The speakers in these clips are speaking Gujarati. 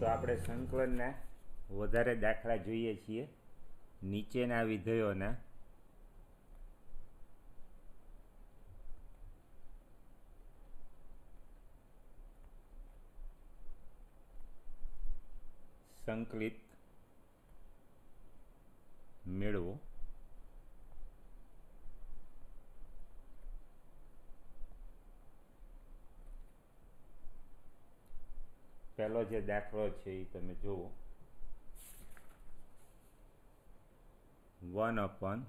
આપણે સંકલનના વધારે દાખલા જોઈએ છીએ નીચેના વિધેયોના સંકલિત મેળવો। પહેલો જે દાખલો છે એ તમે જુઓ। 1 upon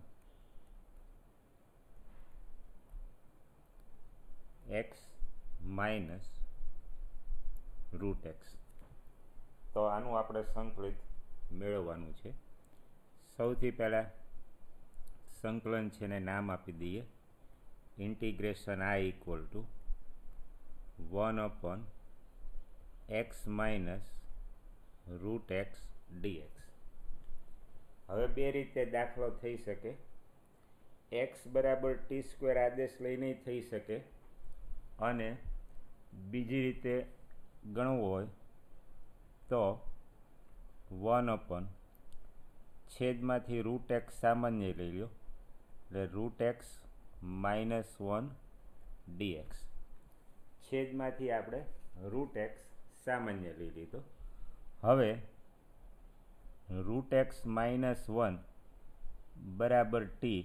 x minus root x। તો આનું આપણે સંકલિત મેળવવાનું છે। સૌથી પહેલાં સંકલન છે ને નામ આપી દઈએ integration I equal to 1 upon x minus root x dx। હવે બે રીતે દાખલો થઈ શકે। x બરાબર ટી સ્ક્વેર આદેશ લઈને થઈ શકે અને બીજી રીતે ગણવું હોય તો 1 upon છેદમાંથી રૂટ એક્સ સામાન્ય લઈ લો એટલે રૂટ એક્સ માઇનસ 1 dx। છેદમાંથી આપણે રૂટ એક્સ સામાન્ય લઈ લીધો। હવે રૂટ એક્સ માઇનસ 1 બરાબર ટી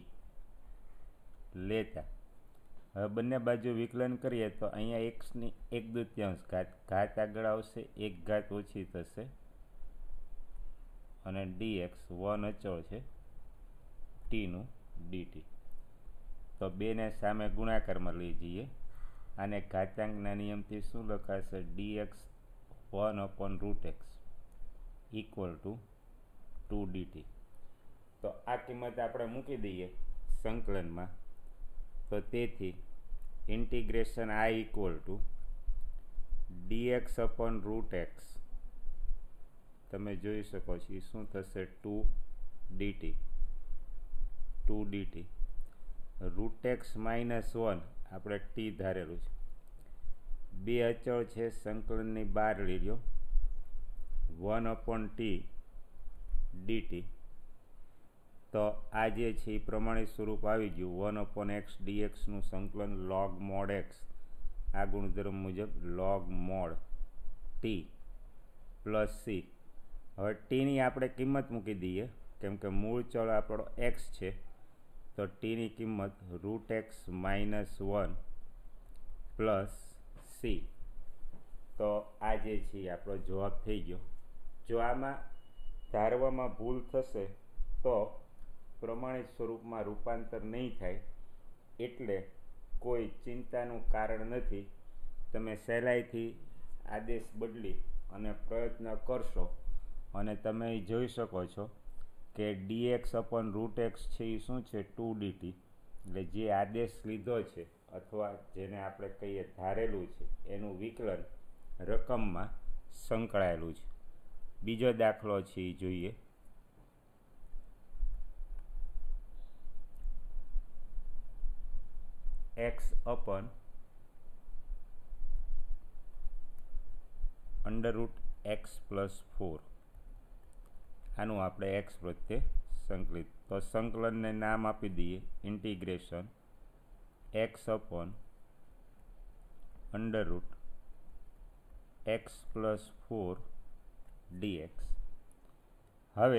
લેતા હવે બંને બાજુ વિકલન કરીએ તો અહીંયા એક્સની 1/2 ઘાત આગળ આવશે, 1 ઘાત ઓછી થશે અને dx 1 અચળ છે ટીનું ડીટી। તો બેને સામે ગુણાકારમાં લઈ જઈએ। આને ઘાતાંકના નિયમથી શું લખાશે dx 1 upon root x equal to 2 dt। તો આ કિંમત આપણે મૂકી દઈએ સંકલનમાં। તો તેથી integration I equal to dx upon root x તમે જોઈ શકો છો એ શું થશે 2 dt। રૂટ એક્સ માઇનસ 1 આપણે ટી ધારેલું છે, બે અચળ છે સંકલનની બહાર લઈ લો 1 upon ટી dt। તો આ જે છે એ પ્રમાણિત સ્વરૂપ આવી ગયું 1 upon x dxનું સંકલન log mod x આ ગુણધર્મ મુજબ log mod t plus c. હવે ટીની આપણે કિંમત મૂકી દઈએ કેમ કે મૂળ ચલ આપણો x છે તો ટીની કિંમત root x minus 1 plus c. તો આ જે છે એ આપણો જવાબ થઈ ગયો। જો આમાં ધારવામાં ભૂલ થશે તો પ્રમાણિત સ્વરૂપમાં રૂપાંતર નહીં થાય એટલે કોઈ ચિંતાનું કારણ નથી। તમે સહેલાઈથી આદેશ બદલી અને પ્રયત્ન કરશો અને તમે જોઈ શકો છો કે dx upon રૂટ એક્સ છે એ શું છે 2 dt। એટલે જે આદેશ લીધો છે અથવા જેને આપણે કહીએ ધારેલું છે એનું વિકલન રકમમાં સંકળાયેલું છે। બીજો દાખલો છે એ જોઈએ। x upon under root x plus 4 આનું આપણે x પ્રત્યે સંકલિત। તો સંકલનને નામ આપી દઈએ integration x upon under root x plus 4 dx। હવે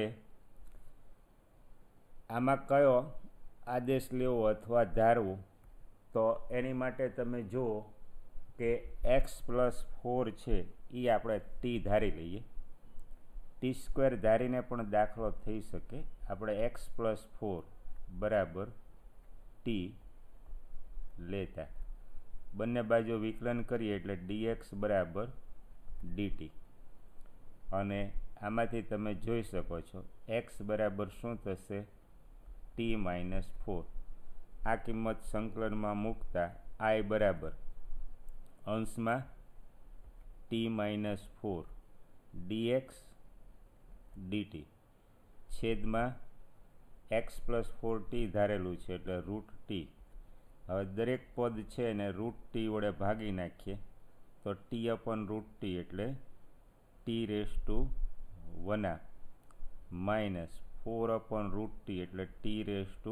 આમાં કયો આદેશ લેવો અથવા ધારવું તો એની માટે તમે જુઓ કે x પ્લસ 4 છે એ આપણે ટી ધારી લઈએ। ટી સ્ક્વેર ધારીને પણ દાખલો થઈ શકે। આપણે x પ્લસ 4 બરાબર ટી લેતા બંને બાજુ વિકલન કરીએ એટલે dx બરાબર dt અને આમાંથી તમે જોઈ શકો છો x બરાબર શું થશે ટી માઇનસ 4। આ કિંમત સંકલનમાં મૂકતા I બરાબર અંશમાં ટી માઇનસ 4 dx dt છેદમાં એક્સ પ્લસ 4t ધારેલું છે એટલે રૂટ ટી। હવે દરેક પદ છે એને રૂટ ટી વડે ભાગી નાખીએ તો ટી અપન રૂટ ટી એટલે t raise to 1 minus 4/√t એટલે ટી રેસ ટુ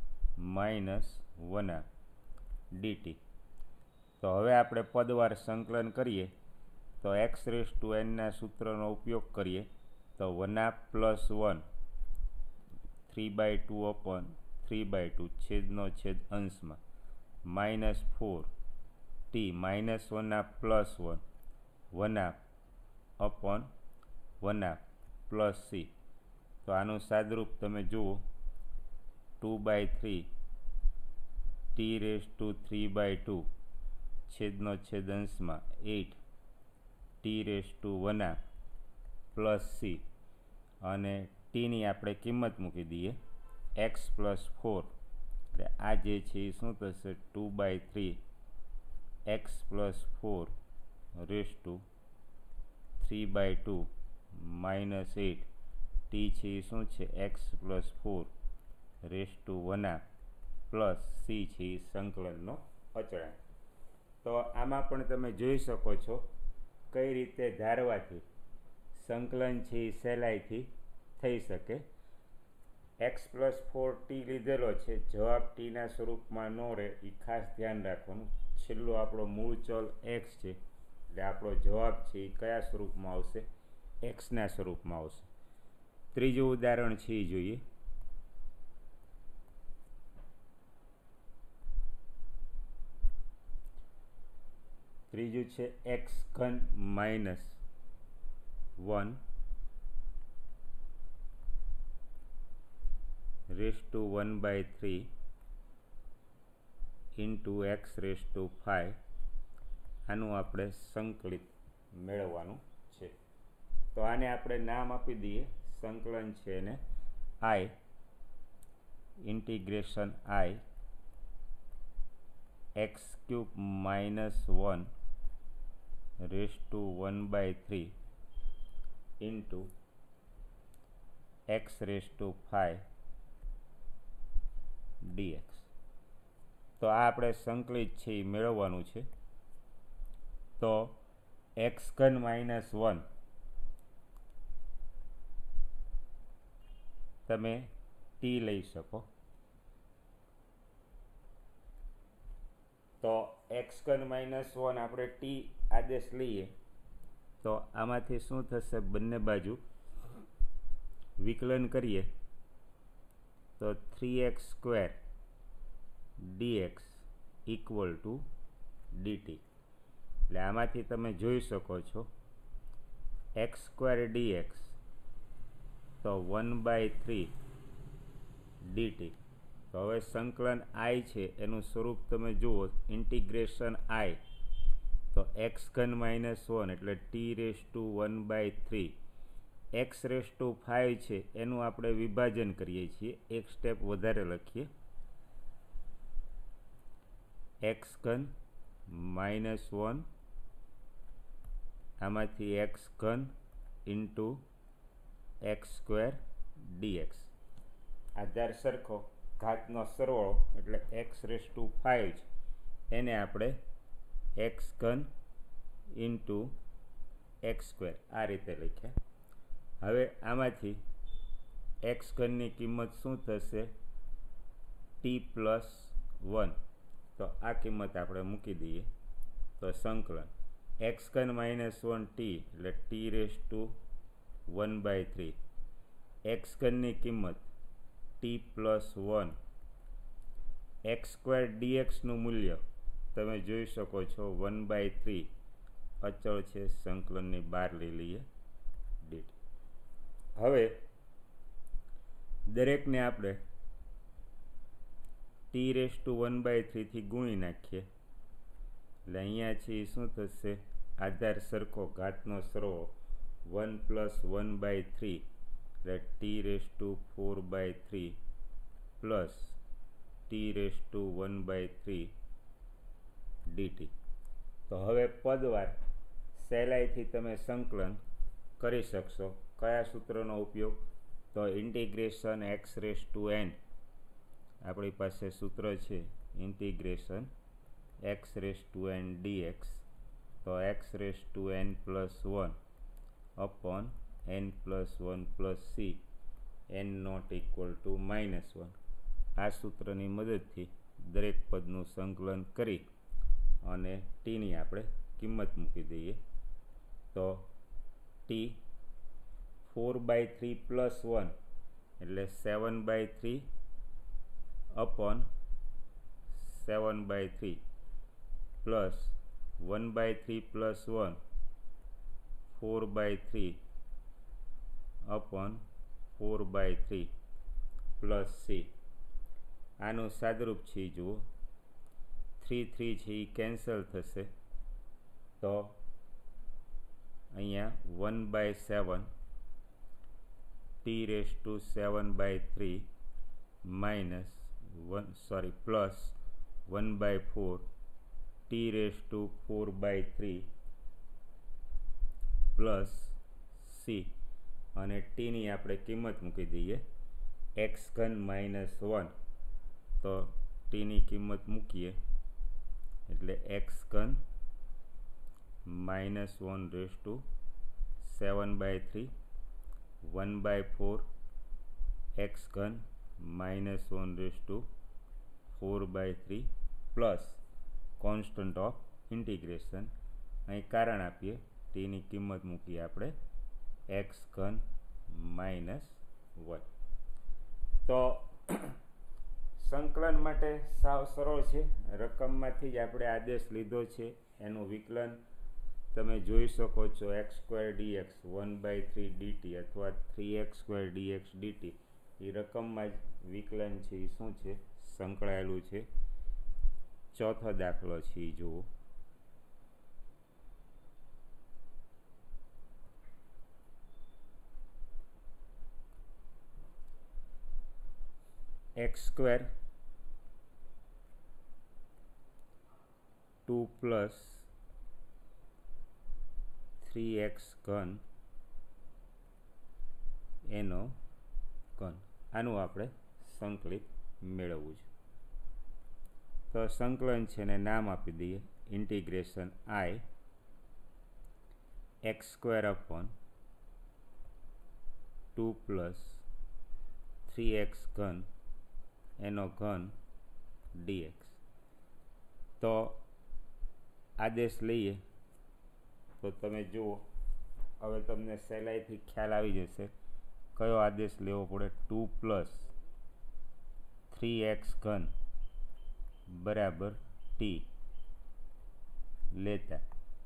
-1 dt. તો હવે આપણે પદવાર સંકલન કરીએ તો એક્સ રેસ ટુ એનના સૂત્રનો ઉપયોગ કરીએ તો 1 + 1 3/2/3/2 છેદનો છેદ અંશમાં -4 t -1 + 1 1/1 પ્લસ c. તો આનું સાદરૂપ તમે જુઓ 2/3 ટી રેસ ટુ 3/2 છેદનો છેદ અંશમાં 8 t raise to 1 plus c અને ટીની આપણે કિંમત મૂકી દઈએ x + 4 એટલે આ જે છે એ શું થશે 2/3 x + 4 રેસ ટુ 3/2 -8 ટી છે એ શું છે x + 4 raise to 1 plus c છે એ સંકલનનો અચળાંક. તો આમાં પણ તમે જોઈ શકો છો કઈ રીતે ધારવાથી સંકલન છે એ સહેલાઈથી થઈ શકે. x + 4t લીધેલો છે, જવાબ ટીના સ્વરૂપમાં ન રહે એ ખાસ ધ્યાન રાખવાનું. છેલ્લો આપણો મૂળ ચલ x છે એટલે આપણો જવાબ છે એ કયા સ્વરૂપમાં આવશે? એક્સના સ્વરૂપમાં આવશે. ત્રીજું ઉદાહરણ છે એ જોઈએ. ત્રીજું છે x³ - 1 raise to 1/3 into x raise to 5. આનું આપણે સંકલિત મેળવવાનું છે. તો આને આપણે નામ આપી દઈએ, સંકલન છે એને i integration i x³ - 1 raise to 1/3 into x raise to 5 dx. તો આ આપણે સંકલિત છે એ મેળવવાનું છે. તો x³ - 1 તમે ટી લઈ શકો. તો x³ - 1 આપણે ટી આદેશ લઈએ તો આમાંથી શું થશે? બંને બાજુ વિકલન કરીએ તો 3x² dx = dt. એટલે આમાંથી તમે જોઈ શકો છો x² dx તો 1/3 dt. તો હવે સંકલન i છે એનું સ્વરૂપ તમે જુઓ ઇન્ટિગ્રેશન i. તો x³ - 1 એટલે t raise to 1/3 x raise to 5 છે એનું આપણે વિભાજન કરીએ છીએ, એક સ્ટેપ વધારે લખીએ x³ - 1 આમાંથી x³ ઇન્ટુ x² dx. આધાર સરખો, ઘાતનો સરવાળો એટલે x રેસ ટુ 5 છે એને આપણે x³ ઇન્ટુ x² આ રીતે લખ્યા. હવે આમાંથી x³ ની કિંમત શું થશે? t + 1. તો આ કિંમત આપણે મૂકી દઈએ તો સંકલન x³ - 1t એટલે ટી રેસ ટુ 1/3 x² ની કિંમત t + 1 x² dx નું મૂલ્ય તમે જોઈ શકો છો 1/3 અચળ છે, સંકલનની બહાર લઈ લઈએ dt. હવે દરેકને આપણે ટી રેસ ટુ 1/3 થી ગુણી નાખીએ એટલે અહીંયા છે એ શું થશે? આધાર સરખો, ઘાતનો સરવાળો 1 + 1/3 એટલે t raise to 4/3 plus t raise to 1/3 dt. તો હવે પદવાર સહેલાઈથી તમે સંકલન કરી શકશો. કયા સૂત્રનો ઉપયોગ? તો integration x raise to n આપણી પાસે સૂત્ર છે integration x raise to n dx. તો x raise to n + 1 upon n+1 + c n not equal to -1. આ સૂત્રની મદદથી દરેક પદનું સંકલન કરી અને ટીની આપણે કિંમત મૂકી દઈએ. તો ટી 4/3 + 1 એટલે 7/3 upon 7/3 plus 1/3 + 1 4/3 upon 4/3 plus c. આનું સાદરૂપ છે જુઓ, 3 3 છે એ કેન્સલ થશે, તો અહીંયા 1/7 t⁻⁷ minus plus 1/4 t⁴/3 plus c અને ટીની આપણે કિંમત મૂકી દઈએ x³ -1. તો ટીની કિંમત મૂકીએ એટલે x³ -1/7/3 1/4 x³ -1/4/3 plus constant of integration. અહીં કારણ આપીએ, ટીની કિંમત મૂકીએ આપણે x³ -1. તો સંકલન માટે સાવ સરળ છે, રકમમાંથી જ આપણે આદેશ લીધો છે. એનું વિકલન તમે જોઈ શકો છો, x² dx 1/3 dt અથવા 3x² dx dt એ રકમમાં જ વિકલન છે એ શું છે, સંકળાયેલું છે. ચોથો દાખલો છે એ જુઓ. x² 2 + 3x³ એનો ઘન. આનું આપણે સંકલિત મેળવવું છે. તો સંકલન છે ને નામ આપી દઈએ integration I x² upon 2 + 3x³ એનો ઘન dx. તો આદેશ લઈએ તો તમે જુઓ, હવે તમને સહેલાઈથી ખ્યાલ આવી જશે કયો આદેશ લેવો પડે. 2 + 3x³ બરાબર t લેતા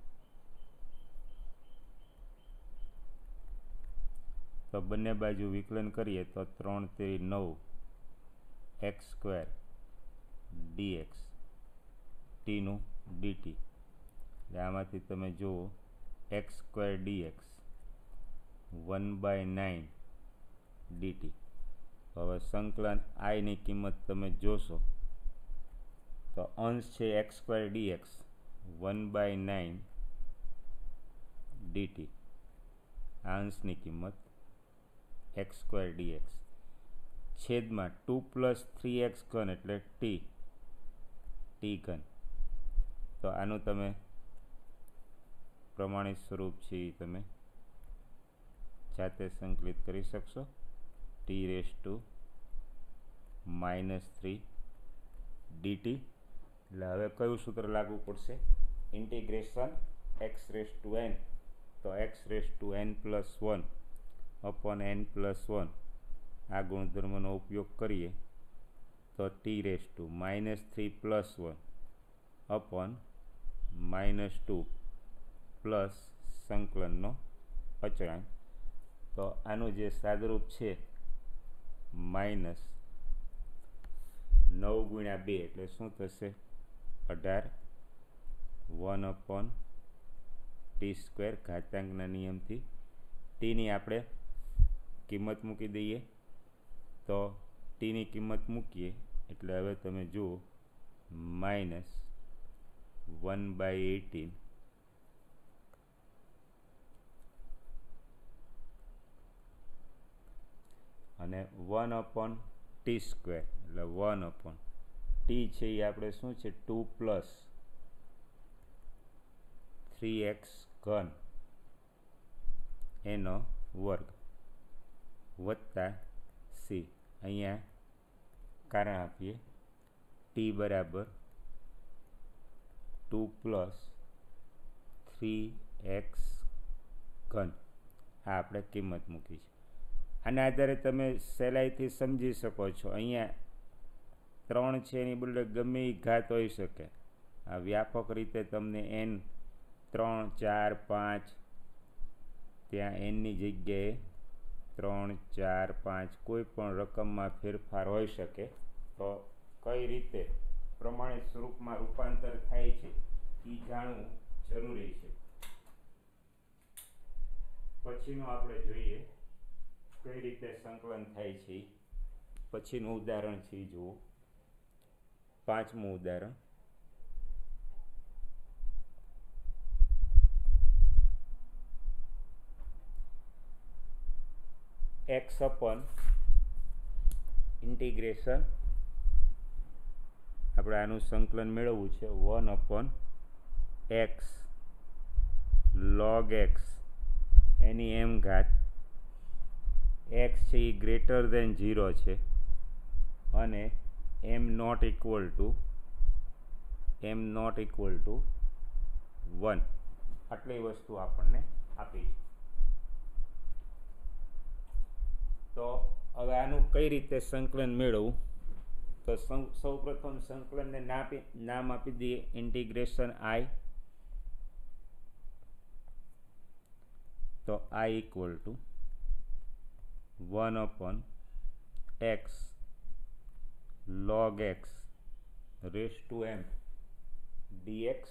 તો બંને બાજુ વિકલન કરીએ તો 3 × 9 x² dx ટીનું dt. આમાંથી તમે જુઓ x² dx 1/9 dt. હવે સંકલન આઈની કિંમત તમે જોશો તો અંશ છે x² dx 1/9 dt. આ અંશની કિંમત x² dx છેદમાં 2 + 3x³ એટલે t³. તો આનું તમે પ્રમાણિત સ્વરૂપ છે એ તમે જાતે સંકલિત કરી શકશો. t⁻³ dt. એટલે હવે કયું સૂત્ર લાગુ પડશે, ઇન્ટિગ્રેશન x⁻n. તો x⁻n+1 अपॉन n+1 આ ગુણધર્મનો ઉપયોગ કરીએ તો t⁻³ + 1 अपॉन -2 પ્લસ સંકલનનો અચળાંક. તો આનું જે સાદરૂપ છે -9 × 2 એટલે શું થશે, 18 1/t². ઘાતાંકના નિયમથી ટીની આપણે કિંમત મૂકી દઈએ. તો ટીની કિંમત મૂકીએ એટલે હવે તમે જુઓ -1/18 અને 1/t² એટલે 1/ ટી છે એ આપણે શું છે 2 + 3x³ એનો વર્ગ વત્તા સી, અહીંયા કારણ આપીએ ટી બરાબર 2 + 3x ઘન, આ આપણે કિંમત મૂકી છે. આના આધારે તમે સહેલાઈથી સમજી શકો છો. અહીંયા 3 છે એની બદલે ગમે એ ઘાત હોઈ શકે. આ વ્યાપક રીતે તમને n 3 4 5 ત્યાં એનની જગ્યાએ 3 4 5 કોઈ પણ રકમમાં ફેરફાર હોઈ શકે. તો કઈ રીતે પ્રમાણિત સ્વરૂપમાં રૂપાંતર થાય છે એ જાણવું જરૂરી છે. પછીનું આપણે જોઈએ કઈ રીતે સંકલન થાય છે. પછીનું ઉદાહરણ છે એ જુઓ. 5મું ઉદાહરણ. x upon ઇન્ટિગ્રેશન, આપણે આનું સંકલન મેળવવું છે 1/x log x એની m ઘાત. x છે એ ગ્રેટર દેન 0 છે અને m નોટ ઇક્વલ ટુ 1, આટલી વસ્તુ આપણને આપી છે. તો હવે આનું કઈ રીતે સંકલન મેળવવું? તો સૌ પ્રથમ સંકલનને નામ આપી દઈએ ઇન્ટિગ્રેશન i. તો i equal to 1/x log x raise to m dx.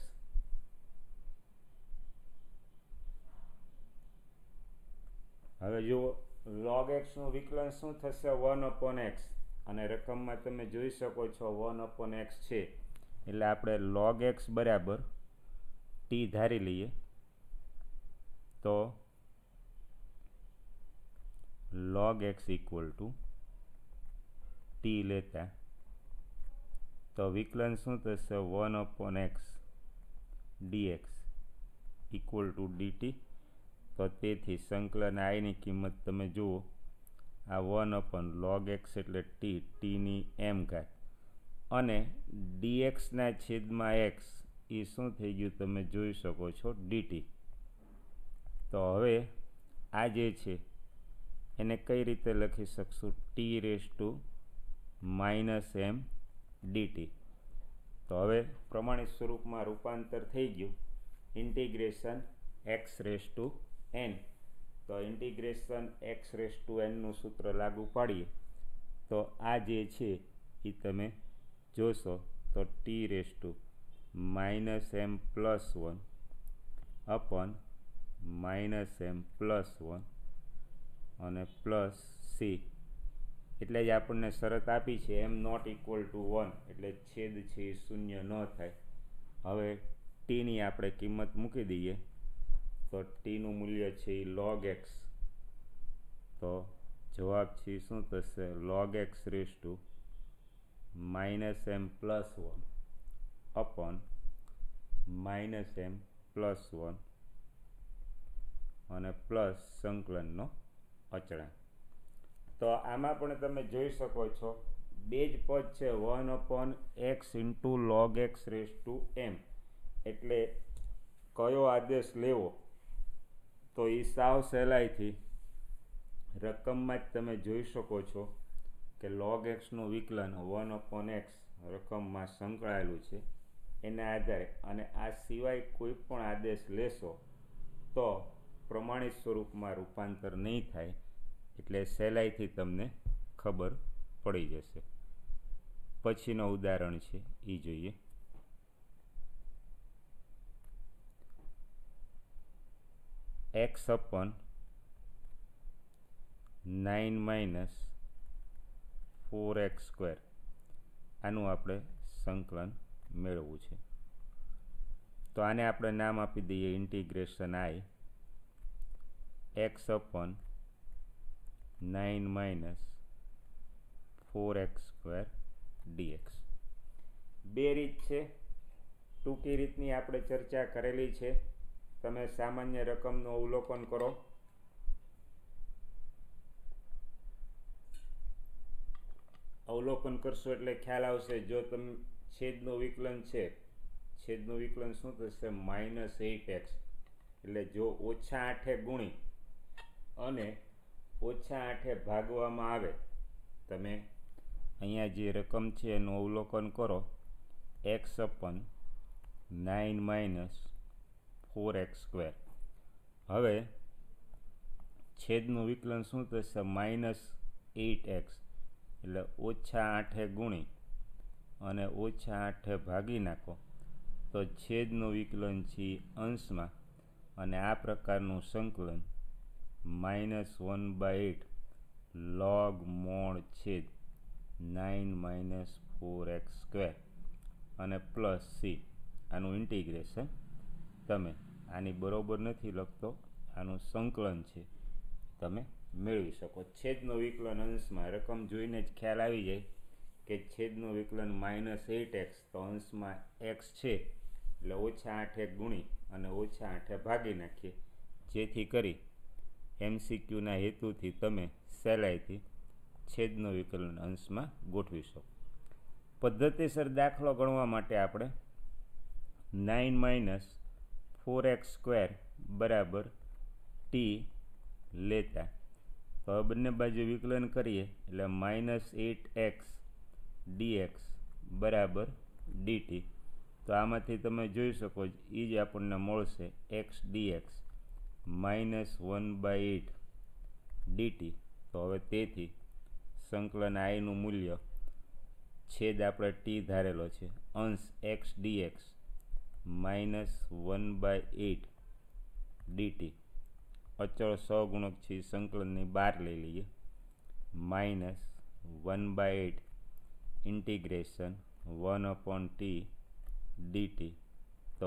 હવે જુઓ log x નું વિકલન શું થશે? 1/x, અને રકમમાં તમે જોઈ શકો છો 1/x છે એટલે આપણે log x બરાબર t ધારી લઈએ. તો log x equal to t લેતા તો વિકલન શું થશે? 1/x dx equal to dt. તો તેથી સંકલન આઈની કિંમત તમે જુઓ, આ 1/log x એટલે tની m ઘાત, અને dxના છેદમાં x એ શું થઈ ગયું તમે જોઈ શકો છો dt. તો હવે આ જે છે એને કઈ રીતે લખી શકશું? t raise to -m dt. તો હવે પ્રમાણિત સ્વરૂપમાં રૂપાંતર થઈ ગયું integration x raise to n. તો integration x raise to n નું સૂત્ર લાગુ પાડીએ તો આ જે છે એ તમે જોશો તો t raise to -m plus 1 upon -m plus 1 અને પ્લસ સી, એટલે જ આપણને શરત આપી છે m નોટ ઇક્વલ ટુ 1 એટલે છેદ છે એ શૂન્ય ન થાય. હવે ટીની આપણે કિંમત મૂકી દઈએ તો ટીનું મૂલ્ય છે એ log x. તો જવાબ છે શું થશે? log x raise to -m plus 1 upon -m plus 1 અને પ્લસ સંકલનનો અચળાંક. તો આમાં પણ તમે જોઈ શકો છો બે જ પદ છે 1/x into log x raise to m. એટલે કયો આદેશ લેવો તો એ સાવ સહેલાઈથી રકમમાં જ તમે જોઈ શકો છો કે log x નું વિકલન 1/x રકમમાં સંકળાયેલું છે. એના આધારે અને આ સિવાય કોઈ પણ આદેશ લેશો તો પ્રમાણિત સ્વરૂપમાં રૂપાંતર નહીં થાય, એટલે સહેલાઈથી તમને ખબર પડી જશે. પછીનો ઉદાહરણ છે એ જોઈએ. x upon 9 - 4x સ્ક્વેર, આનું આપણે સંકલન મેળવવું છે. તો આને આપણે નામ આપી દઈએ integration i x upon 9 - 4x square dx. બે રીત છે. ટૂંકી રીતની આપણે ચર્ચા કરેલી છે. તમે સામાન્ય રકમનું અવલોકન કરો અવલોકન કરશો એટલે ખ્યાલ આવશે. જો તમે છેદનું વિકલન છે, છેદનું વિકલન શું થશે? -8x. એટલે જો -8 ગુણી અને -8 ભાગવામાં આવે, તમે અહીંયા જે રકમ છે એનું અવલોકન કરો, x/9 - 4x². હવે છેદનું વિકલન શું થશે? -8x. એટલે -8 ગુણી અને -8 ભાગી નાખો તો છેદનું વિકલન છે અંશમાં, અને આ પ્રકારનું સંકલન -1/8 log mod છેદ 9 - 4x² અને પ્લસ c. આનું ઇન્ટિગ્રેશન તમે આની બરોબર નથી લખતો, આનું સંકલન છે, તમે મેળવી શકો. છેદનું વિકલન અંશમાં રકમ જોઈને જ ખ્યાલ આવી જાય કે છેદનું વિકલન -8x, તો અંશમાં x છે એટલે -8 ગુણી અને -8 ભાગી નાખીએ, જેથી કરી MCQના હેતુથી તમે સહેલાઈથી છેદનું વિકલન અંશમાં ગોઠવી શકો. પદ્ધતિસર દાખલો ગણવા માટે આપણે 9 - 4x² બરાબર t લેતા, તો હવે બંને બાજુ વિકલન કરીએ એટલે -8x dx બરાબર dt. તો આમાંથી તમે જોઈ શકો એ જ આપણને મળશે x dx -1/8 dt. તો હવે તેથી સંકલન આઈનું મૂલ્ય, છેદ આપણે t ધારેલો છે, અંશ x dx -1/8 dt. અચળ સહગુણક છે સંકલનની બહાર લઈ લઈએ. -1/8 ઇન્ટિગ્રેશન 1/t dt. તો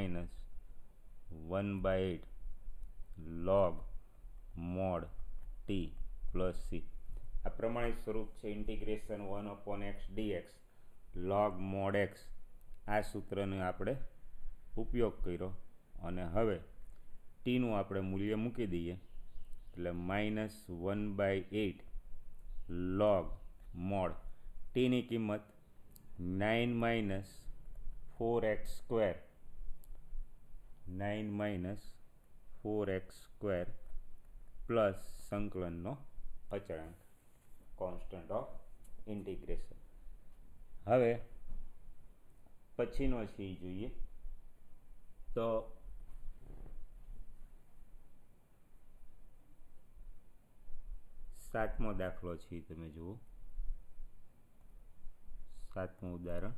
-1/8 log mod t plus c. આ પ્રમાણિત સ્વરૂપ છે. Integration 1/x dx log mod x. આ સૂત્રનો આપણે ઉપયોગ કર્યો અને હવે ટીનું આપણે મૂલ્ય મૂકી દઈએ એટલે -1/8 log mod ટીની કિંમત 9 - 4x², 9 - 4x² પ્લસ સંકલનનો અચળાંક, કોન્સ્ટન્ટ ઓફ ઇન્ટિગ્રેશન. હવે પછીનો છે એ જોઈએ તો સાતમો દાખલો છે, તમે જુઓ સાતમું ઉદાહરણ.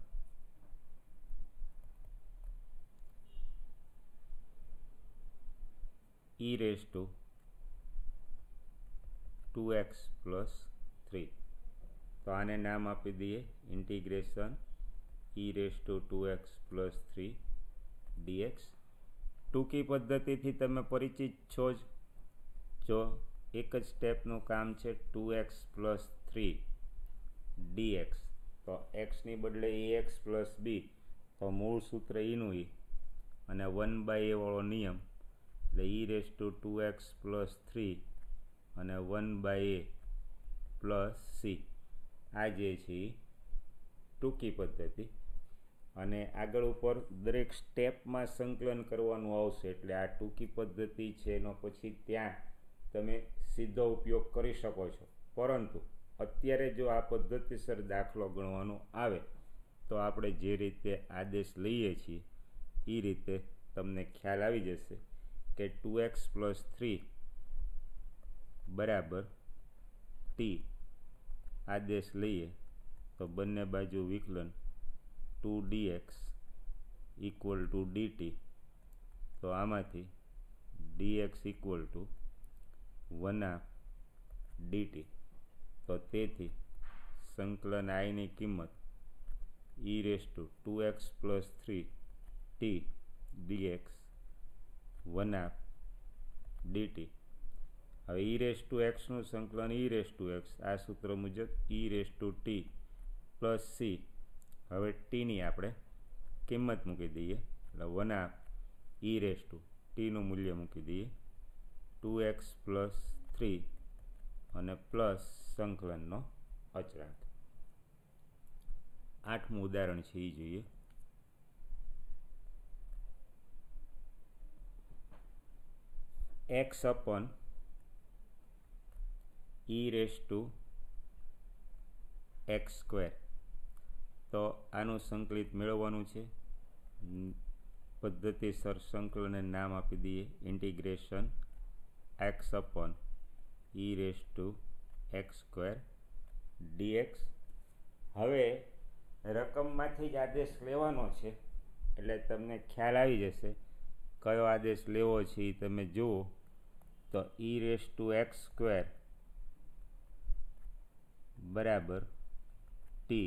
e⁻²x + 3. તો આને નામ આપી દઈએ ઇન્ટિગ્રેશન e⁻²x + 3 dx. ટૂંકી પદ્ધતિથી તમે પરિચિત છો જ. જો એક જ સ્ટેપનું કામ છે 2x + 3 dx, તો xની બદલે ax + b, તો મૂળ સૂત્ર eનું e અને 1/a વાળો નિયમ એટલે e⁻²x + 3 અને 1/a + c. આ જે છે એ ટૂંકી પદ્ધતિ, અને આગળ ઉપર દરેક સ્ટેપમાં સંકલન કરવાનું આવશે. એટલે આ ટૂંકી પદ્ધતિ છે એનો પછી ત્યાં તમે સીધો ઉપયોગ કરી શકો છો. પરંતુ અત્યારે જો આ પદ્ધતિસર દાખલો ગણવાનો આવે તો આપણે જે રીતે આદેશ લઈએ છીએ એ રીતે તમને ખ્યાલ આવી જશે કે 2x + 3 બરાબર t આદેશ લઈએ તો બંને બાજુ વિકલન 2dx = dt. તો આમાંથી dx = 1/2 dt. તો તેથી સંકલન આઈની કિંમત e⁻²x + 3t dx 1/2 dt. હવે e⁻x નું સંકલન e⁻x, આ સૂત્ર મુજબ e⁻t + c. હવે ટીની આપણે કિંમત મૂકી દઈએ એટલે 1/2 e⁻t નું મૂલ્ય મૂકી દઈએ 2x + 3 અને પ્લસ સંકલનનો અચળાંક. 8મું ઉદાહરણ છે એ જોઈએ. x upon e raised to x square. તો આનું સંકલિત મેળવવાનું છે. પદ્ધતિસર સંકલનને નામ આપી દઈએ integration x upon e raised to x square dx. હવે રકમમાંથી જ આદેશ લેવાનો છે એટલે તમને ખ્યાલ આવી જશે કયો આદેશ લેવો છે એ તમે જુઓ. તો e raised to x square બરાબર t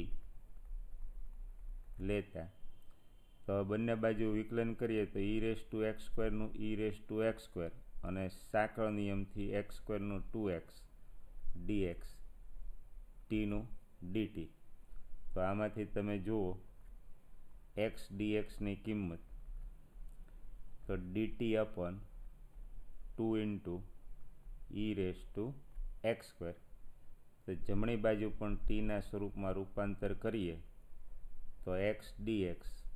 લેતા તો બંને બાજુ વિકલન કરીએ તો e raised to x સ્ક્વેરનું e raised to x square અને સાંકળ નિયમથી x સ્ક્વેરનું 2x dx tનું dt. તો આમાંથી તમે જુઓ x dxની કિંમત તો dt upon 2 into e raised to x square. તો જમણી બાજુ પણ ટીના સ્વરૂપમાં રૂપાંતર કરીએ તો x dx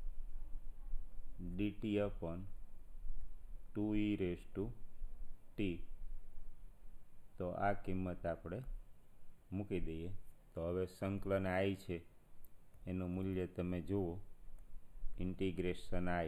dt upon 2e raised to t. તો આ કિંમત આપણે મૂકી દઈએ. તો હવે સંકલન i છે એનું મૂલ્ય તમે જુઓ ઇન્ટિગ્રેશન i.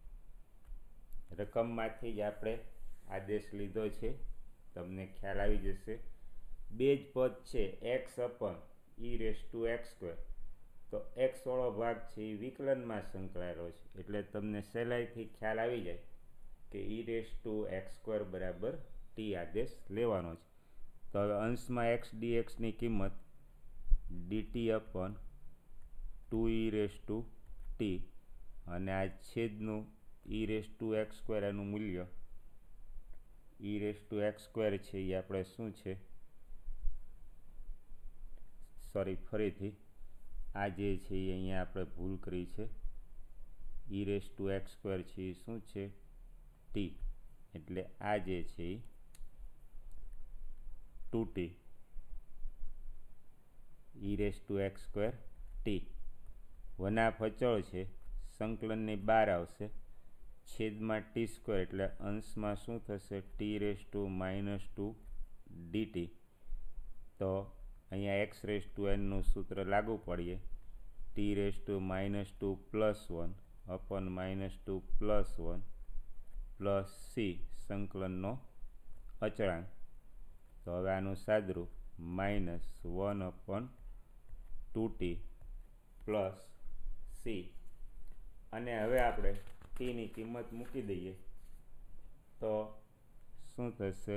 રકમમાંથી જ આપણે આદેશ લીધો છે તમને ખ્યાલ આવી જશે. બે જ પદ છે x upon e raised to x square. તો x વાળો ભાગ છે એ વિકલનમાં સંકળાયેલો છે એટલે તમને સહેલાઈથી ખ્યાલ આવી જાય કે e raised to x square બરાબર t આદેશ લેવાનો છે. તો હવે અંશમાં x dxની કિંમત dt અપન 2e raised to t અને આ છેદનું e raised to x square એનું મૂલ્ય e raised to x square છે એ આપણે શું છે ફરીથી આ જે છે એ અહીંયા આપણે ભૂલ કરી છે. e raised to x square છે એ શું છે t એટલે આ જે છે એ 2t e raised to x square t. વનાફ અચળ છે સંકલનની બહાર આવશે છેદમાં t સ્ક્વેર એટલે અંશમાં શું થશે t raised to -2 dt. તો અહીંયા x raised to n નું સૂત્ર લાગુ પાડીએ t raised to -2 + 1 upon -2 + 1 plus c સંકલનનો અચળાંક. તો હવે આનું સાદરૂપ -1 અપન 2t પ્લસ c. અને હવે આપણે tની કિંમત મૂકી દઈએ તો શું થશે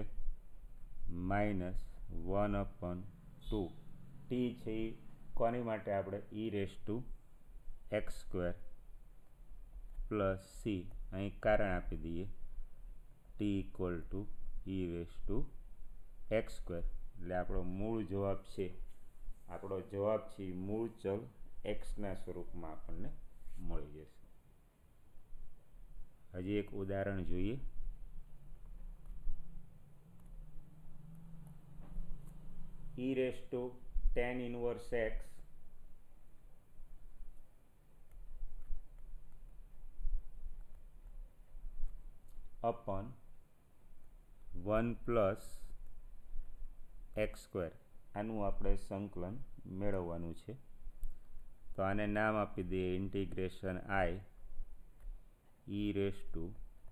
-1 અપન 2. t છે એ કોની માટે આપણે e raised to x square plus c અહીં કારણ આપી દઈએ t equal to e raised to x square. એટલે આપણો મૂળ જવાબ છે એ મૂળ ચલ એક્સના સ્વરૂપમાં આપણને મળી જશે. હજી એક ઉદાહરણ જોઈએ. e raised to tan inverse x upon 1 plus x square. આનું આપણે સંકલન મેળવવાનું છે. તો આને નામ આપી દઈએ integration i e raised to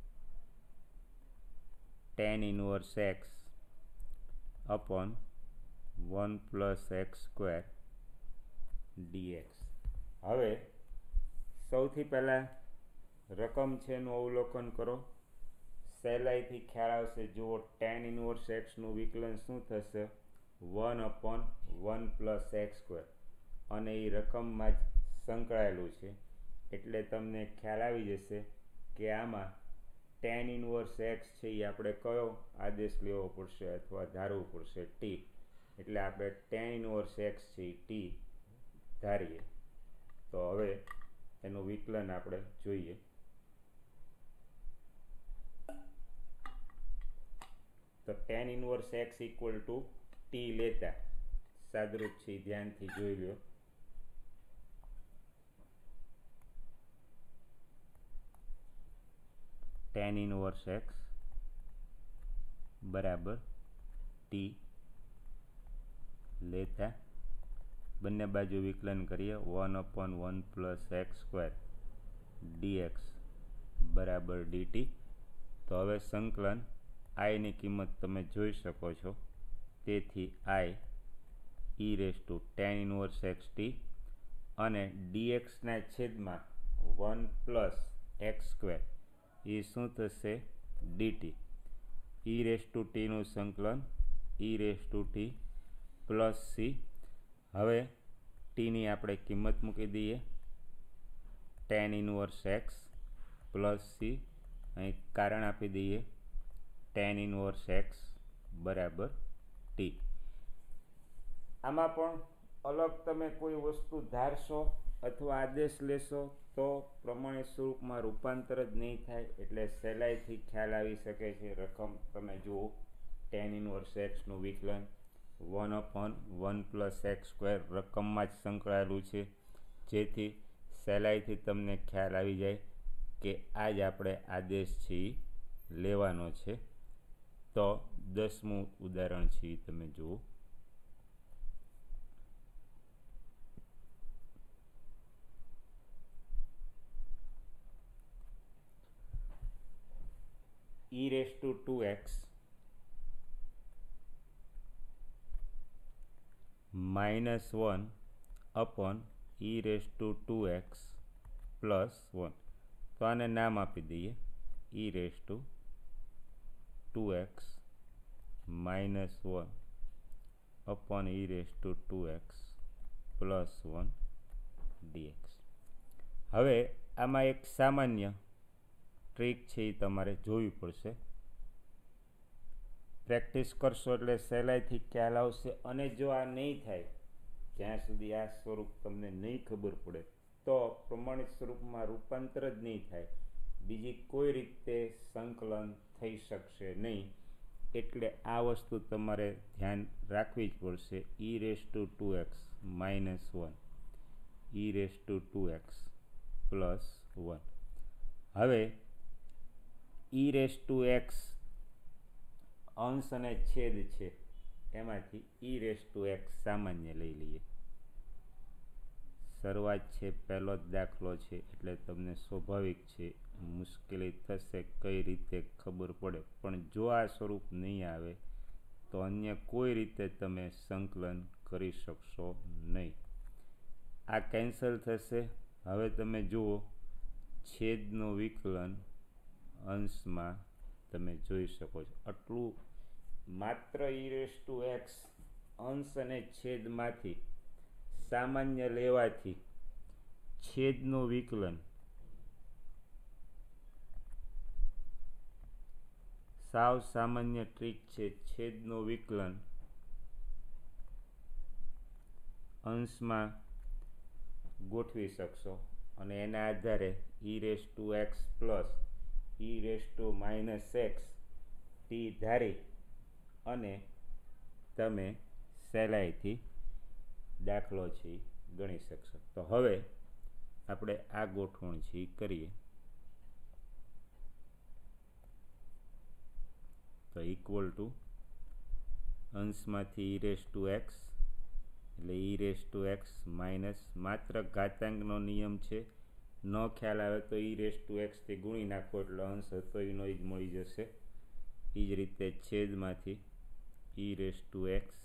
tan inverse x upon 1 plus x square dx. હવે સૌથી પહેલાં રકમ છે એનું અવલોકન કરો સહેલાઈથી ખ્યાલ આવશે. જુઓ tan inverse xનું વિકલન શું થશે 1 upon 1 plus x સ્ક્વેર અને એ રકમમાં જ સંકળાયેલું છે એટલે તમને ખ્યાલ આવી જશે કે આમાં tan inverse x છે એ આપણે કયો આદેશ લેવો પડશે અથવા ધારવું પડશે t. એટલે આપણે tan inverse x છે એ t ધારીએ. તો હવે એનું વિકલન આપણે જોઈએ. તો tan inverse x equal to t લેતા સાદરૂપ છે ધ્યાનથી જોઈ લો tan ઇનવર્સ એક્સ બરાબર ટી લેતા બંને બાજુ વિકલન કરીએ 1/1 પ્લસ એક્સ સ્ક્વેર ડીએક્સ બરાબર ડીટી. તો હવે સંકલન આઈની કિંમત તમે જોઈ શકો છો, તેથી i e raise to tan inverse x t અને ડીએક્સના છેદમાં 1 પ્લસ એક્સ સ્ક્વેર એ શું થશે ડીટી. ઈ રેસ ટુ ટીનું સંકલન e raise to t plus c. હવે ટીની આપણે કિંમત મૂકી દઈએ, tan inverse x plus c, અહીં કારણ આપી દઈએ tan ઇનવર્સ એક્સ બરાબર ટી. આમાં પણ અલગ તમે કોઈ વસ્તુ ધારશો અથવા આદેશ લેશો તો પ્રમાણિત સ્વરૂપમાં રૂપાંતર જ નહીં થાય, એટલે સહેલાઈથી ખ્યાલ આવી શકે છે. રકમ તમે જુઓ, tan ઇનવર્સ એક્સનું વિકલન 1/1 પ્લસ એક્સ સ્ક્વેર રકમમાં જ સંકળાયેલું છે, જેથી સહેલાઈથી તમને ખ્યાલ આવી જાય કે આ જ આપણે આદેશ છે એ લેવાનો છે. તો 10મું ઉદાહરણ છે એ તમે જુઓ. e raised to 2x minus 1 upon e raised to 2x plus 1. તો આને નામ આપી દઈએ e raised to 2x minus 1 upon e raised to 2x plus 1 dx. હવે આમાં એક સામાન્ય ટ્રીક છે એ તમારે જોવી પડશે. પ્રેક્ટિસ કરશો એટલે સહેલાઈથી ખ્યાલ આવશે. અને જો આ નહીં થાય, જ્યાં સુધી આ સ્વરૂપ તમને નહીં ખબર પડે, તો પ્રમાણિત સ્વરૂપમાં રૂપાંતર જ નહીં થાય, બીજી કોઈ રીતે સંકલન થઈ શકશે નહીં. એટલે આ વસ્તુ તમારે ધ્યાન રાખવી જ પડશે. E raise to 2x minus 1 e raise to 2x plus 1. હવે ઈ રેસ ટુ એક્સ અંશ અને છેદ છે, એમાંથી ઈ રેસ ટુ એક્સ સામાન્ય લઈ લઈએ. શરૂઆત છે, પહેલો જ દાખલો છે, એટલે તમને સ્વાભાવિક છે મુશ્કેલી થશે કઈ રીતે ખબર પડે. પણ જો આ સ્વરૂપ નહીં આવે તો અન્ય કોઈ રીતે તમે સંકલન કરી શકશો નહીં. આ કેન્સલ થશે. હવે તમે જુઓ, છેદનું વિકલન અંશમાં તમે જોઈ શકો છો. આટલું માત્ર ઈ રેસ ટુ એક્સ અંશ અને છેદમાંથી સામાન્ય લેવાથી છેદનું વિકલન સાવ સામાન્ય ટ્રીક છે. છેદનું વિકલન અંશમાં ગોઠવી શકશો અને એના આધારે e raise to x plus e raise to minus x t ધારી અને તમે સહેલાઈથી દાખલો છે ગણી શકશો. તો હવે આપણે આ ગોઠવણ છે કરીએ. તો ઇક્વલ ટુ અંશમાંથી ઈ રેસ ટુ એક્સ એટલે e raise to x minus, માત્ર ઘાતાંકનો નિયમ છે, ન ખ્યાલ આવે તો ઈ રેસ ટુ એક્સથી ગુણી નાખો એટલે અંશ હતો એનો જ મળી જશે. એ જ રીતે છેદમાંથી e raise to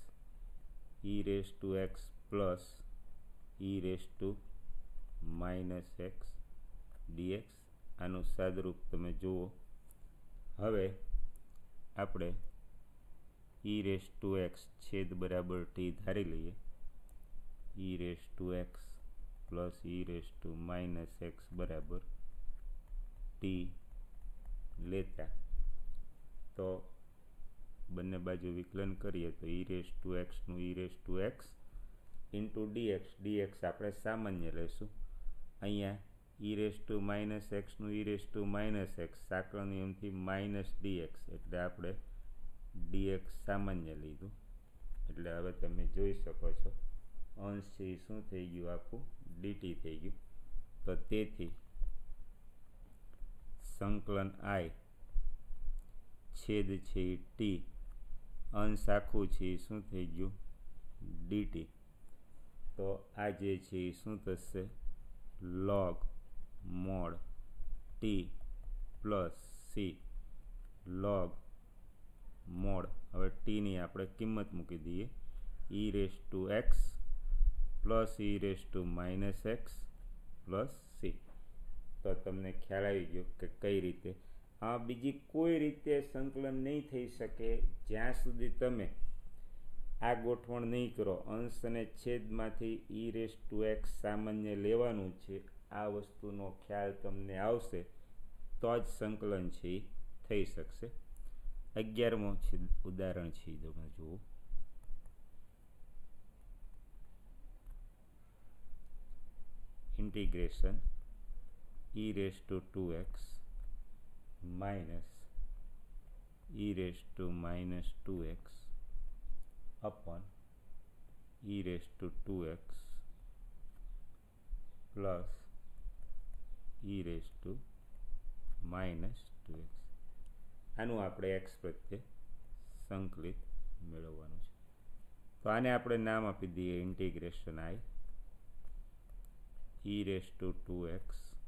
x plus e raise to minus x dx. આનું સાદરૂપ તમે જુઓ. હવે આપણે ઈ રેસ ટુ એક્સ છેદ બરાબર ટી ધારી લઈએ. E raise to x plus e raise to minus x બરાબર ટી લેતા તો બંને બાજુ વિકલન કરીએ તો ઈ રેસ ટુ એક્સનું e raise to x into dx. Dx આપણે સામાન્ય લઈશું. અહીંયા ઈ રેસ ટુ માઇનસ એક્સનું e raise to minus x સાંકળા નિયમથી માઇનસ ડીએક્સ, એટલે આપણે ડીએક્સ સામાન્ય લીધું. એટલે હવે તમે જોઈ શકો છો અંશ છે એ શું થઈ ગયું, આખું ડીટી થઈ ગયું. તો તેથી સંકલન આઈ છેદ છે એ ટી અંશ આખું છે એ શું થઈ ગયું ડીટી. તો આ જે છે એ શું થશે log mod t plus c log mod, હવે ટીની આપણે કિંમત મૂકી દઈએ e raise to x plus e raise to minus x plus c. તો તમને ખ્યાલ આવી ગયો કે કઈ રીતે. આ બીજી કોઈ રીતે સંકલન નહીં થઈ શકે જ્યાં સુધી તમે આ ગોઠવણ નહીં કરો. અંશ અને છેદમાંથી ઈ રેસ ટુ એક્સ સામાન્ય લેવાનું છે. આ વસ્તુનો ખ્યાલ તમને આવશે તો જ સંકલન છે એ થઈ શકશે. 11મો ઉદાહરણ છે તમે જુઓ. Integration e raise to 2x minus e raise to minus 2x upon e raised to 2x plus e raised to minus 2x. આનું આપણે x પ્રત્યે સંકલિત મેળવવાનું છે. તો આને આપણે નામ આપી દઈએ integration i e raised to 2x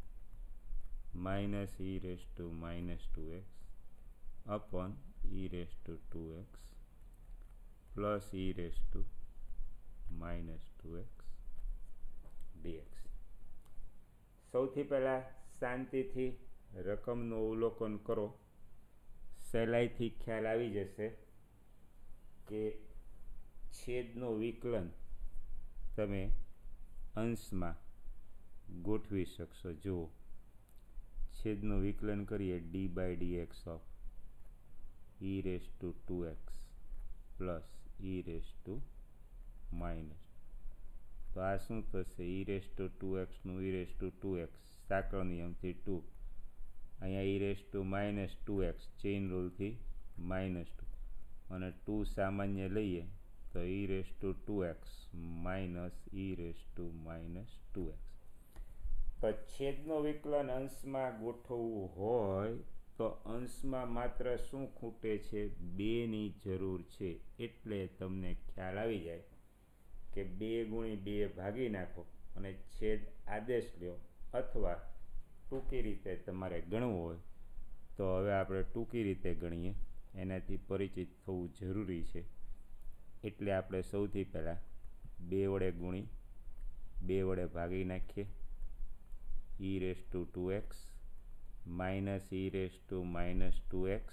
minus e raised to minus 2x upon e raised to 2x plus e raised to minus 2x dx. સૌથી પહેલાં શાંતિથી રકમનું અવલોકન કરો. સહેલાઈથી ખ્યાલ આવી જશે કે છેદનો વિકલન તમે અંશમાં ગોઠવી શકશો. જુઓ છેદનું વિકલન કરીએ d by d x of e raise to 2x plus e raise to minus. તો આ શું થશે ઈ રેસ ટુ 2xનું ઈ રેસ ટુ 2x સાંકળ નિયમથી 2, અહીંયા e raise to minus 2x chain રૂલથી -2 અને 2 સામાન્ય લઈએ તો e raise to 2x minus e raise to minus 2x. તો છેદનો વિકલન અંશમાં ગોઠવવું હોય તો અંશમાં માત્ર શું ખૂટે છે 2ની જરૂર છે. એટલે તમને ખ્યાલ આવી જાય કે 2 ગુણી 2 ભાગી નાખો અને છેદ આદેશ લ્યો, અથવા ટૂંકી રીતે તમારે ગણવું હોય તો હવે આપણે ટૂંકી રીતે ગણીએ. એનાથી પરિચિત થવું જરૂરી છે. એટલે આપણે સૌથી પહેલાં 2 વડે ગુણી 2 વડે ભાગી નાખીએ. E raise to 2x minus e raise to minus 2x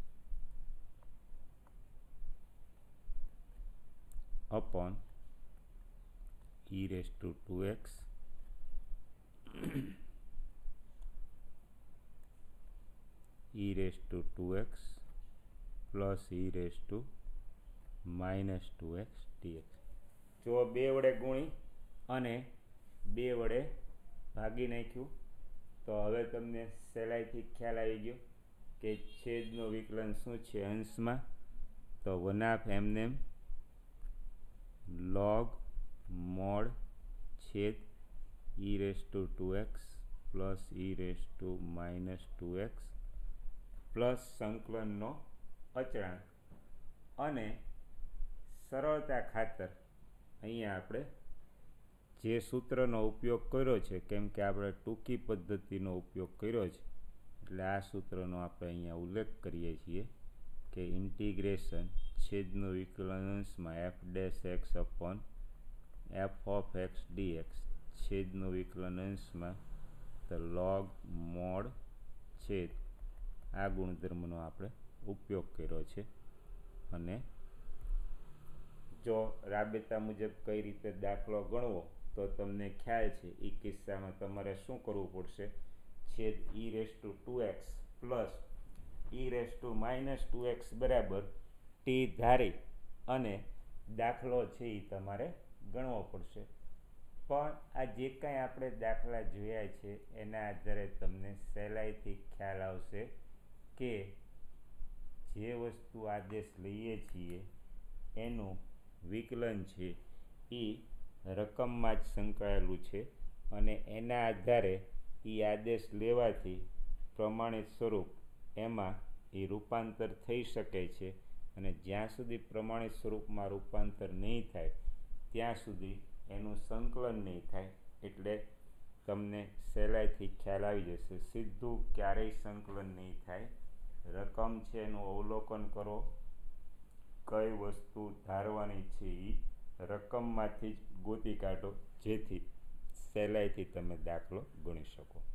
upon e raised to 2x e raised to 2x plus e raised to minus 2x dx. જો 2 વડે ગુણી અને 2 વડે ભાગી નાખ્યું તો હવે તમને સહેલાઈથી ખ્યાલ આવી ગયો કે છેદનો વિકલન શું છે અંશમાં. તો 1/2 એમને log mod છેદ e raised to 2x plus e raised to minus 2x plus સંકલનનો અચળાંક. અને સરળતા ખાતર અહીંયા આપણે જે સૂત્રનો ઉપયોગ કર્યો છે, કેમ કે આપણે ટૂંકી પદ્ધતિનો ઉપયોગ કર્યો છે એટલે આ સૂત્રનો આપણે અહીંયા ઉલ્લેખ કરીએ છીએ કે ઇન્ટિગ્રેશન છેદનું વિકલન અંશમાં f dash x upon f of x dx છેદનું વિકલન અંશમાં ધ લોગ મોડ છેદ આ ગુણધર્મનો આપણે ઉપયોગ કર્યો છે. અને જો રાબેતા મુજબ કઈ રીતે દાખલો ગણવો તો તમને ખ્યાલ છે. એ કિસ્સામાં તમારે શું કરવું પડશે, છેદ e raise to 2x plus e raise to minus 2x બરાબર ટી ધારી અને દાખલો છે એ તમારે ગણવો પડશે. પણ આ જે કાંઈ આપણે દાખલા જોયા છે એના આધારે તમને સહેલાઈથી ખ્યાલ આવશે કે જે વસ્તુ આદેશ લઈએ છીએ એનું વિકલન છે એ રકમમાં જ સંકળાયેલું છે અને એના આધારે એ આદેશ લેવાથી પ્રમાણિત સ્વરૂપ એમાં એ રૂપાંતર થઈ શકે છે, અને જ્યાં સુધી પ્રમાણિત સ્વરૂપમાં રૂપાંતર નહીં થાય ત્યાં સુધી એનું સંકલન નહીં થાય. એટલે તમને સહેલાઈથી ખ્યાલ આવી જશે. સીધું ક્યારેય સંકલન નહીં થાય. રકમ છે એનું અવલોકન કરો, કઈ વસ્તુ ધારવાની છે એ રકમમાંથી જ ગોતી કાઢો, જેથી સહેલાઈથી તમે દાખલો ગણી શકો.